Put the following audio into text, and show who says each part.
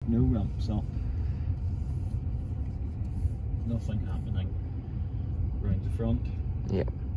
Speaker 1: no ramps up. Nothing happening around the front.
Speaker 2: Yeah.